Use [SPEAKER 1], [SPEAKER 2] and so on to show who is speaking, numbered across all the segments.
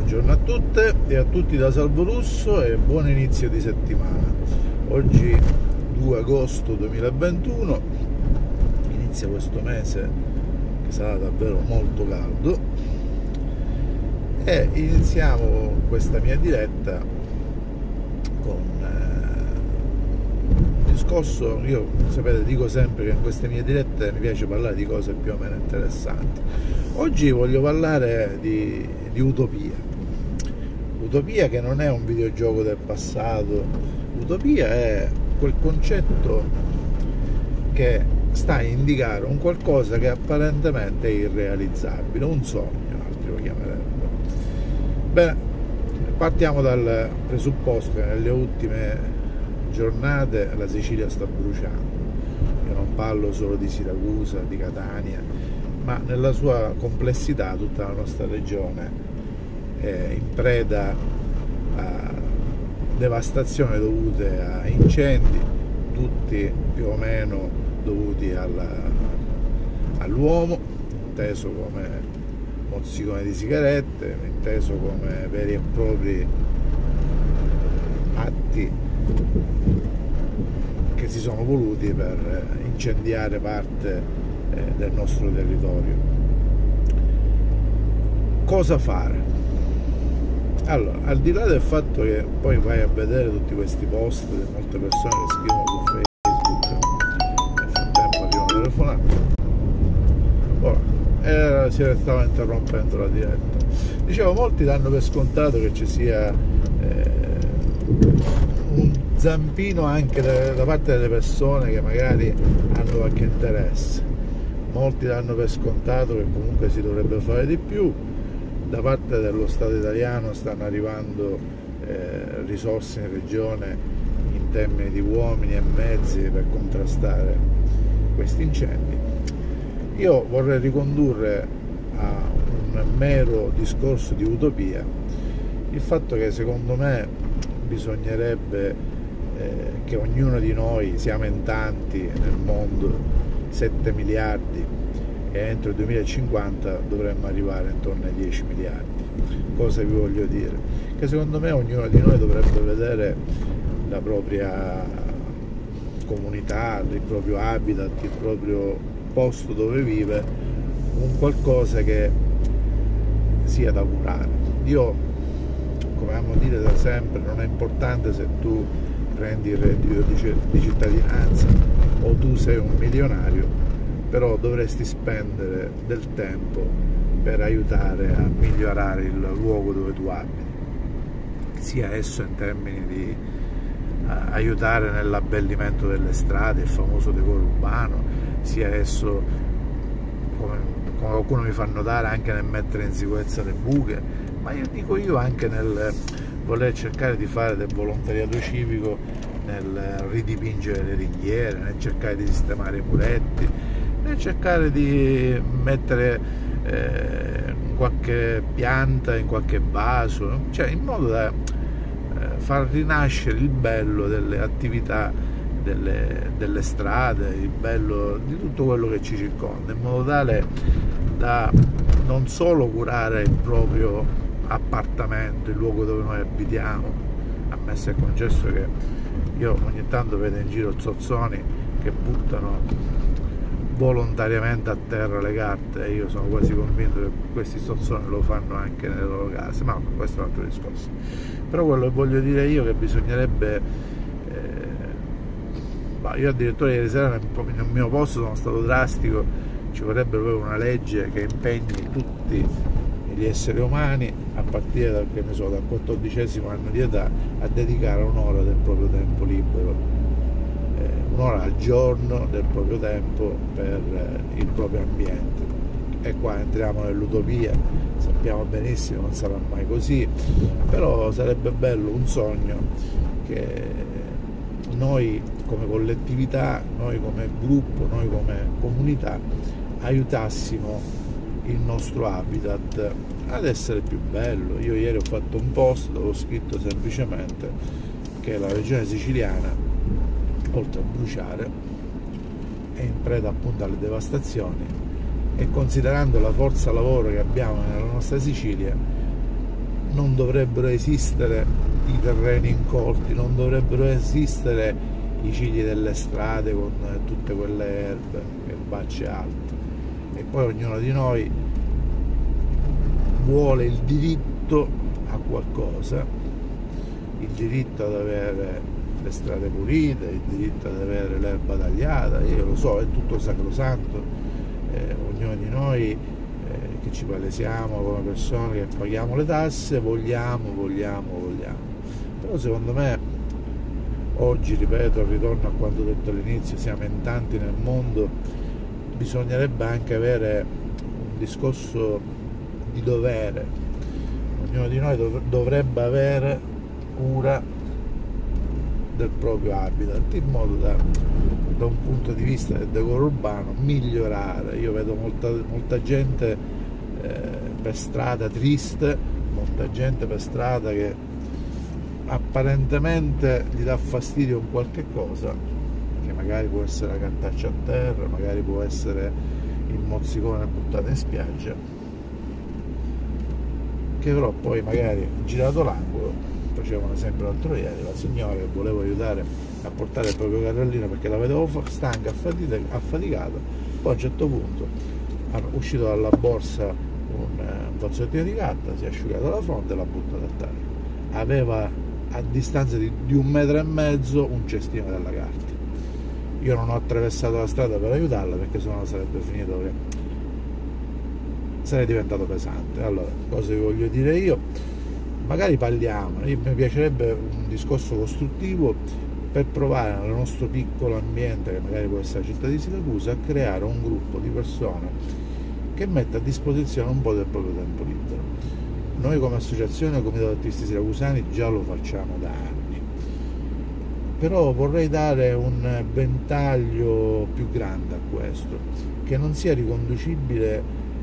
[SPEAKER 1] Buongiorno a tutte e a tutti da Salvo Russo e buon inizio di settimana. Oggi 2 agosto 2021, inizia questo mese che sarà davvero molto caldo e iniziamo questa mia diretta con un discorso. Io, sapete, dico sempre che in queste mie dirette mi piace parlare di cose più o meno interessanti. Oggi voglio parlare di utopia. Utopia che non è un videogioco del passato, utopia è quel concetto che sta a indicare un qualcosa che apparentemente è irrealizzabile, un sogno, altri lo chiamerebbero. Beh, partiamo dal presupposto che nelle ultime giornate la Sicilia sta bruciando. Io non parlo solo di Siracusa, di Catania, ma nella sua complessità tutta la nostra regione in preda a devastazioni dovute a incendi, tutti più o meno dovuti all'uomo, inteso come mozzicone di sigarette, inteso come veri e propri atti che si sono voluti per incendiare parte del nostro territorio. Cosa fare? Allora, al di là del fatto che poi vai a vedere tutti questi post di molte persone che scrivono su Facebook, nel frattempo arriva una telefonata, si stava interrompendo la diretta. Dicevo, molti danno per scontato che ci sia un zampino anche da parte delle persone che magari hanno qualche interesse. Molti danno per scontato che comunque si dovrebbe fare di più. Da parte dello Stato italiano stanno arrivando risorse in regione in termini di uomini e mezzi per contrastare questi incendi. Io vorrei ricondurre a un mero discorso di utopia il fatto che secondo me bisognerebbe che ognuno di noi, siamo in tanti nel mondo, 7 miliardi, e entro il 2050 dovremmo arrivare intorno ai 10 miliardi. Cosa vi voglio dire? Che secondo me ognuno di noi dovrebbe vedere la propria comunità, il proprio habitat, il proprio posto dove vive, un qualcosa che sia da curare. Io, come amo dire da sempre, non è importante se tu prendi il reddito di cittadinanza o tu sei un milionario, però dovresti spendere del tempo per aiutare a migliorare il luogo dove tu abiti, sia esso in termini di aiutare nell'abbellimento delle strade, il famoso decoro urbano, sia esso, come qualcuno mi fa notare, anche nel mettere in sicurezza le buche, ma io dico anche nel voler cercare di fare del volontariato civico, nel ridipingere le ringhiere, nel cercare di sistemare i muretti, nel cercare di mettere qualche pianta in qualche vaso, cioè in modo da far rinascere il bello delle attività delle strade, il bello di tutto quello che ci circonda, in modo tale da non solo curare il proprio appartamento, il luogo dove noi abitiamo. Ammesso e concesso che io ogni tanto vedo in giro zozzoni che buttano volontariamente a terra le carte, e io sono quasi convinto che questi zozzoni lo fanno anche nelle loro case, ma questo è un altro discorso. Però quello che voglio dire io è che bisognerebbe, io addirittura ieri sera nel mio posto sono stato drastico, ci vorrebbe proprio una legge che impegni tutti gli esseri umani a partire dal 14° anno di età a dedicare un'ora del proprio tempo libero, un'ora al giorno del proprio tempo per il proprio ambiente. E qua entriamo nell'utopia, sappiamo benissimo non sarà mai così, però sarebbe bello, un sogno, che noi come collettività, noi come gruppo, noi come comunità aiutassimo il nostro habitat ad essere più bello. Io ieri ho fatto un post dove ho scritto semplicemente che la regione siciliana, oltre a bruciare, è in preda appunto alle devastazioni, e considerando la forza lavoro che abbiamo nella nostra Sicilia, non dovrebbero esistere i terreni incolti, non dovrebbero esistere i cigli delle strade con tutte quelle erbe, erbacce alte. E poi ognuno di noi vuole il diritto a qualcosa, il diritto ad avere le strade pulite, il diritto ad avere l'erba tagliata. Io lo so, è tutto sacrosanto, ognuno di noi che ci palesiamo come persone che paghiamo le tasse, vogliamo, però secondo me oggi, ripeto, ritorno a quanto detto all'inizio, siamo in tanti nel mondo, bisognerebbe anche avere un discorso di dovere. Ognuno di noi dovrebbe avere cura del proprio habitat, in modo da un punto di vista del decoro urbano migliorare. Io vedo molta gente per strada triste, molta gente per strada che apparentemente gli dà fastidio un qualche cosa, che magari può essere la cartaccia a terra, magari può essere il mozzicone buttato in spiaggia, che però poi magari girato l'angolo, facevo un esempio l'altro ieri, la signora che volevo aiutare a portare il proprio carrellino perché la vedevo stanca, affaticata, poi a un certo punto è uscito dalla borsa un fazzolettino di carta, si è asciugato la fronte e l'ha buttato a terra. Aveva a distanza di 1,5 metri un cestino della carta. Io non ho attraversato la strada per aiutarla perché sennò sarebbe finito che sarei diventato pesante. Allora, cosa vi voglio dire io? Magari parliamo, mi piacerebbe un discorso costruttivo per provare nel nostro piccolo ambiente, che magari può essere la città di Siracusa, a creare un gruppo di persone che metta a disposizione un po' del proprio tempo libero. Noi come associazione Comitato Artisti Siracusani già lo facciamo da anni, però vorrei dare un ventaglio più grande a questo, che non sia riconducibile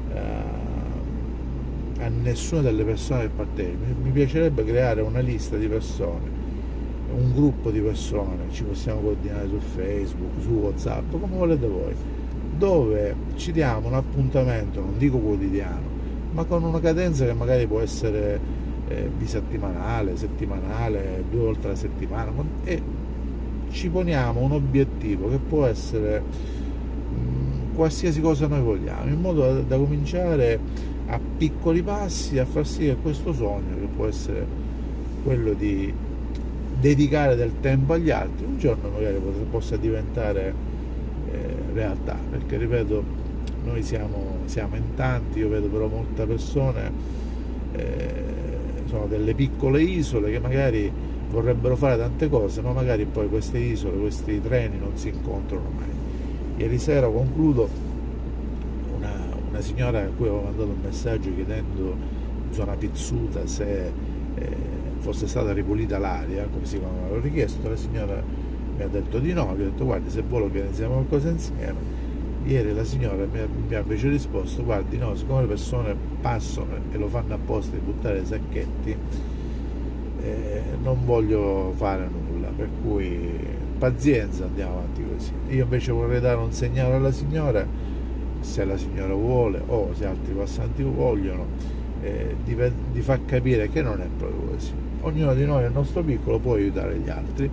[SPEAKER 1] a nessuna delle persone che partecipano. Mi piacerebbe creare una lista di persone, un gruppo di persone, ci possiamo coordinare su Facebook, su WhatsApp, come volete voi, dove ci diamo un appuntamento, non dico quotidiano, ma con una cadenza che magari può essere bisettimanale, settimanale, 2 volte alla settimana, e ci poniamo un obiettivo che può essere qualsiasi cosa noi vogliamo, in modo da cominciare a piccoli passi a far sì che questo sogno, che può essere quello di dedicare del tempo agli altri, un giorno magari possa diventare realtà, perché ripeto, noi siamo in tanti, io vedo però molte persone, sono delle piccole isole che magari vorrebbero fare tante cose, ma magari poi queste isole, questi treni non si incontrano mai. Ieri sera, concludo, una signora a cui avevo mandato un messaggio chiedendo in zona Pizzuta se fosse stata ripulita l'aria, come si aveva richiesto, la signora mi ha detto di no, gli ho detto guardi, se vuole organizziamo qualcosa insieme. Ieri la signora mi ha invece risposto guardi no, siccome le persone passano e lo fanno apposta di buttare i sacchetti, non voglio fare nulla, per cui pazienza, andiamo avanti così. Io invece vorrei dare un segnale alla signora, se la signora vuole o se altri passanti vogliono, di far capire che non è proprio così. Ognuno di noi nel nostro piccolo può aiutare gli altri.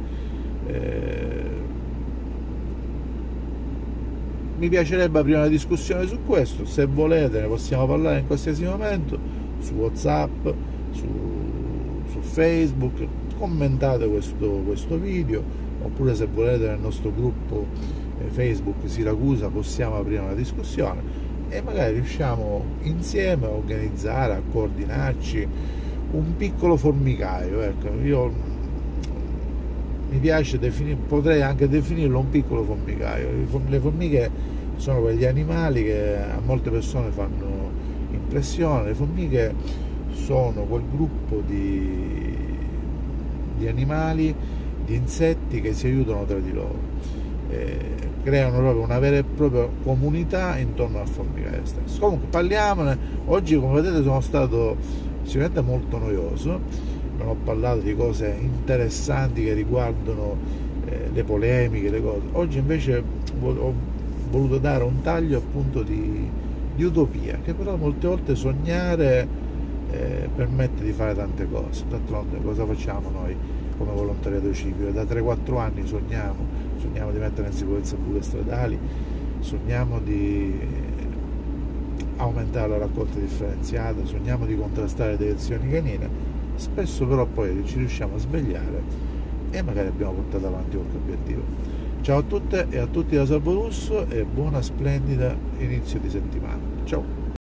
[SPEAKER 1] Mi piacerebbe aprire una discussione su questo, se volete ne possiamo parlare in qualsiasi momento, su WhatsApp, su Facebook, commentate questo video, oppure se volete nel nostro gruppo Facebook Siracusa possiamo aprire una discussione e magari riusciamo insieme a organizzare, a coordinarci un piccolo formicaio. Ecco, io mi piace potrei anche definirlo un piccolo formicaio. Le formiche sono quegli animali che a molte persone fanno impressione. Le formiche sono quel gruppo di animali, di insetti che si aiutano tra di loro, creano proprio una vera e propria comunità intorno al formicaio stesso. Comunque parliamone. Oggi, come vedete, sono stato sicuramente molto noioso, non ho parlato di cose interessanti che riguardano le polemiche, le cose. Oggi invece ho voluto dare un taglio appunto di utopia, che però molte volte sognare permette di fare tante cose. D'altronde cosa facciamo noi come volontariato civico? Da 3-4 anni sogniamo di mettere in sicurezza buche stradali, sogniamo di aumentare la raccolta differenziata, sogniamo di contrastare le deiezioni canine, spesso però poi ci riusciamo a svegliare e magari abbiamo portato avanti qualche obiettivo. Ciao a tutte e a tutti da Salvo Russo e buona splendida inizio di settimana. Ciao!